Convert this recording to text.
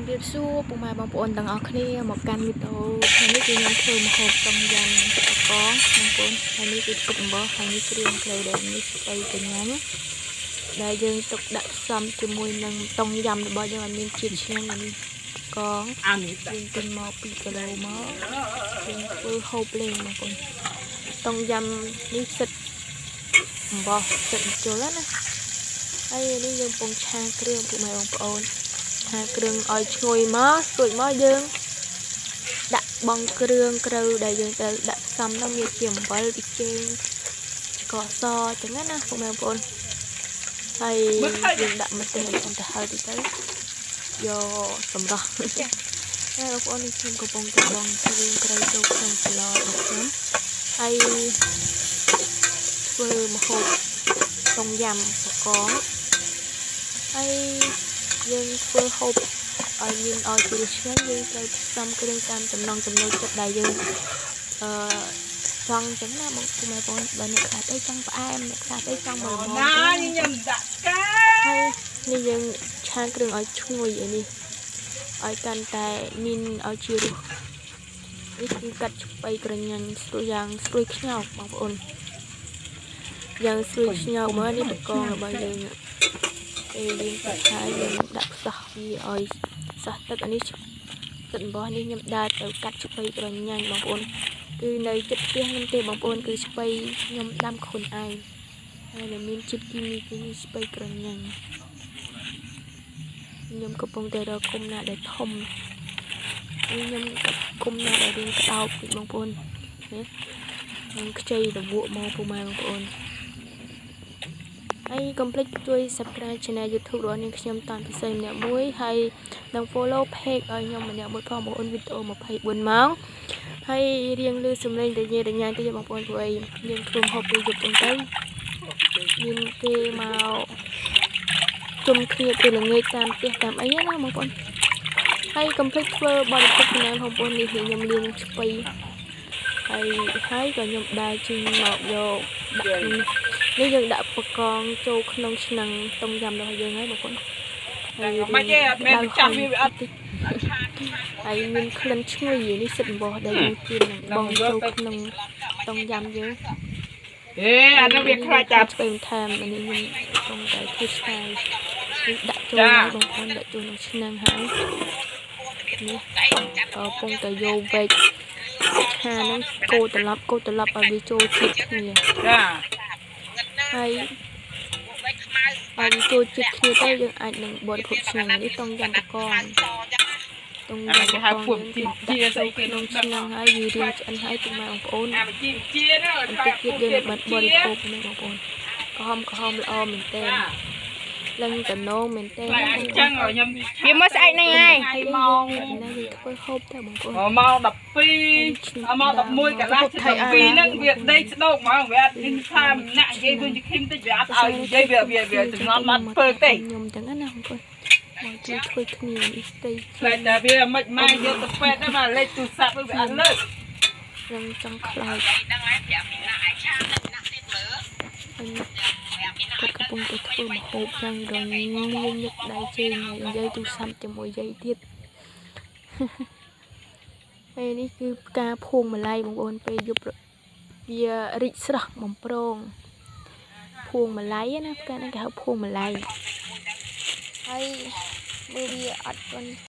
เรียบสู้ปูมาบางปอนต่างเอาគ្នាមកកាន់វីដេអូថ្ងៃនេះគឺខ្ញុំធ្វើម្ហូបต้មយำទឹកកកបងប្អូនថ្ងៃនេះគឺទឹកអំបោះហើយនេះគ្រឿងក្រូចដែលនេះស្អីទៅញ៉ាំដែលយើងទុកដាក់ផ្សំជាមួយនឹងต้มយำរបស់យើងឲ្យមានជាតិឆ្ងាញ់នេះកងយើងទិញមក2គីឡូមកយើងធ្វើហូបលេងបងប្អូនต้มយำនេះសិតអំបោះសិតជុលណាហើយនេះយើងពងឆាគ្រឿងពុកម៉ែបងប្អូនឆាគ្រឿងឲ្យឈ្ងុយមកស្រួចមកយើងដាក់បងគ្រឿងក្រូវដែលយើងទៅដាក់ផ្សំនោះមានជាអំបិលប៊ីចេងស្ករសចឹងណាពុកម៉ែបងប្អូនហើយយើងដាក់ម្ទេសឲ្យទៅហឹរតិចទៅយកសម្រស់ហើយបងប្អូននេះខ្ញុំកំពុងតែបងគ្រឿងក្រូវចូលក្នុងស្លរបស់ខ្ញុំហើយធ្វើម្ហូបต้มยำកកហើយយើងធ្វើហូបឲ្យមានឲ្យជាឆ្ងាញ់យើងត្រូវផ្សំគ្រឿងតាមចំណង់ចំណូលចិត្តដែលយើងចង់ចឹងណាបងប្អូនបើអ្នកខ្លះទៅចង់ផ្អែមអ្នកខ្លះទៅចង់មកល្មមណាញ៉ាំដាក់ឆ្កែហើយនេះយើងឆាគ្រឿងឲ្យឈ្ងុយឯនេះឲ្យកាន់តែមានឲ្យជារសនេះគឺកាត់ឆ្បៃក្រញាញ់ស្រួយយ៉ាងស្រួយខ្ញោកបងប្អូនយ៉ាងស្រួយខ្ញោកមកនេះតកងរបស់យើងពេលយើងកាត់ហើយយើងដាក់ផ្សោះវាឲ្យសោះទឹកអានេះទឹកអំបោះនេះខ្ញុំដើរទៅកាត់ឆ្បៃក្រញាញ់បងប្អូនគឺនៅចិត្តផ្ទះខ្ញុំទេបងប្អូនគឺឆ្បៃខ្ញុំដាំខ្លួនឯងហើយដែលមានជាតិគីមីគឺឆ្បៃក្រញាញ់ខ្ញុំកំពុងតែរកគុំណាដែលធំខ្ញុំគុំណាដែលរៀងក្តោបពីបងប្អូនណាខ្ញុំខ្ចីរវក់មកពុកម៉ែបងប្អូនហើយកុំភ្លេចជួយ Subscribe Channel YouTube របស់នាងខ្ញុំតាន់ពិសេសម្នាក់មួយហើយនិង Follow Page ឲ្យខ្ញុំម្នាក់មួយផងបងប្អូនវីដេអូ24ម៉ោងហើយរៀងលឺសំឡេងរញ៉េរញ៉ៃទៅបងប្អូនព្រោះយើងធ្វើហូបពេលយប់ទៅមានគេមកជុំគ្នាពេលល្ងាចតាមផ្ទះតាមអីណាបងប្អូនហើយកុំភ្លេចធ្វើបរិភោគណាបងប្អូននេះខ្ញុំលាងឆ្បៃហើយក៏ខ្ញុំដើរជិះមកយកដាក់នេះយើងដាក់បកងចូលក្នុងឆ្នាំងต้มยำរបស់យើងហើយបងប្អូនហើយមិនទេអត់មែនចាស់វាអត់ហើយមានក្លិនឈ្ងុយនេះសិតអំបោះដែលយើងជៀននឹងបងចូលក្នុងต้มยำយើងអានោះវាខ្លាចចាប់ស្ពែថែមអានេះខ្ញុំកំពុងតែធ្វើស្ទាយដាក់ចូលបងប្អូនដាក់ចូលក្នុងឆ្នាំងហើយនេះកំពុងតែយកវែកឆាហ្នឹងកូរត្រឡប់ឲ្យវាចូលជាតិគ្នាចាហើយឲ្យចូលជាតិគ្នាទៅយើងអាចនឹងបរិភោគឆ្ងាញ់នេះต้มยำកកต้มยำគេហៅពុំជាស្អីគេក្នុងឆ្នាំងហើយវារៀងឆ្អិនហើយពុកម៉ែបងប្អូនជាណាបន្តិចទៀតយើងបានបរិភោគនេះបងប្អូនក្រហមល្អមែនតើឡើងតំណងមែនតើអញ្ចឹងខ្ញុំវាមកស្អែកហ្នឹងហើយម៉ោងណាយើងធ្វើហូបទៅបងប្អូនម៉ោង12ម៉ោង11កន្លះ12ហ្នឹងវាដេកស្ដោកហ្មងវាអត់និយាយថាម្នាក់និយាយដូចជាឃឹមតិចវាអត់ឲ្យនិយាយវាចំណន់បាត់ធ្វើទេខ្ញុំចឹងណាបងប្អូនមកជួយធ្វើគ្នានេះស្ទៃខ្លាចតែវាមិនម៉ែយកទៅពេទ្យហ្នឹងមកលេខទូរស័ព្ទវាអត់លើកខ្ញុំចង់ខ្លាចហ្នឹងហើយប្រាប់ពីណាឯងឆាណាស់ទៀតមើលគាត់កំពុងតែធ្វើម្ហូបយ៉ាងរញញឹកដៃជើងហើយនិយាយទូរស័ព្ទជាមួយយាយទៀតហើយនេះគឺផ្កាភួងម្លៃបងប្អូនពេលយប់វារីកស្រស់បំប្រងភួងម្លៃណាផ្កាហ្នឹងគេហៅភួងម្លៃហើយមើលវាអត់ទាន់